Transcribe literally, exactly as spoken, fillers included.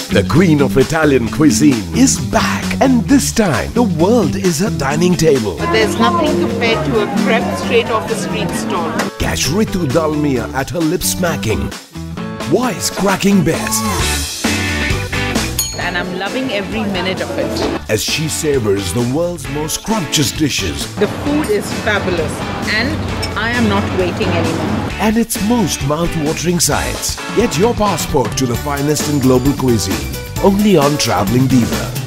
The queen of Italian cuisine is back, and this time the world is her dining table. But there's nothing compared to a crepe straight off the street stall. Catch Ritu Dalmia at her lip smacking, voice cracking best, And I'm loving every minute of it. as she savors the world's most scrumptious dishes The food is fabulous and I am not waiting anymore. and its most mouth-watering sights. Get your passport to the finest in global cuisine, only on Travelling Diva.